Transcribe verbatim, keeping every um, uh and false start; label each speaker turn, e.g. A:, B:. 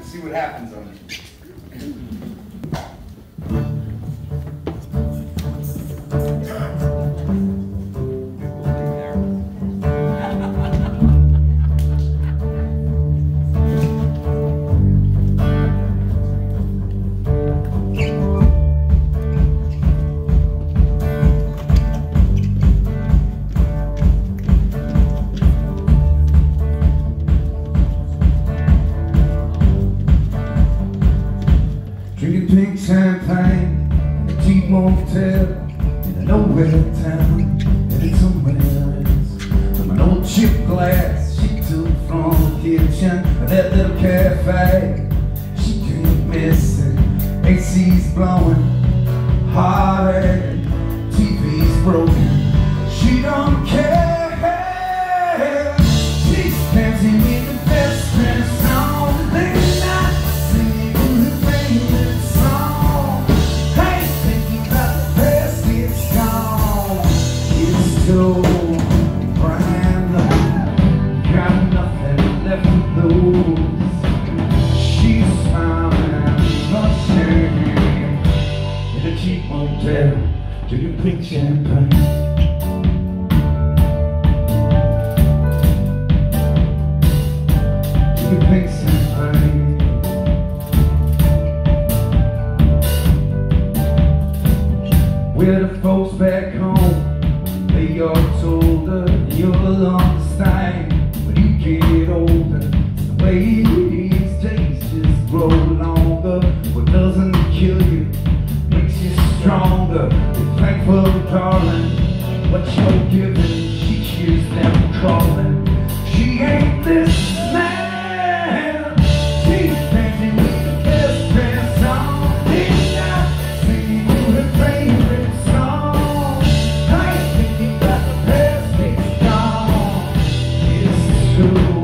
A: see what happens on it.
B: Drinking pink champagne in a cheap motel in a nowhere town, headed somewhere else. From an old chip glass she took from the kitchen of that little cafe. She can't miss it. A C's blowing, heartache, T V's broken. She don't care. She's dancing in the best dress on late night, singing her favorite song. Hey, thinking about the past, it's gone. It's so brand new, got nothing left to lose. She's smiling, blushing in a cheap motel, drinking pink champagne. Pink champagne. Where the folks back home, they all told her you'll understand when you get older. The way these days just grow longer. What doesn't kill you makes you stronger. Be thankful, darling, what you're giving. She hears them calling. She ain't this man. True.